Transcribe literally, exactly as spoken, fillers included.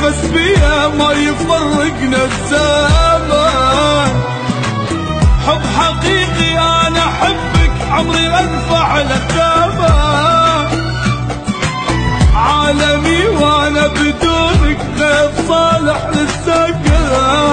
بس بيها ما يفرقنا الزمان. حب حقيقي انا احبك عمري انفع للثمن. عالمي وانا بدونك غير صالح للسكن.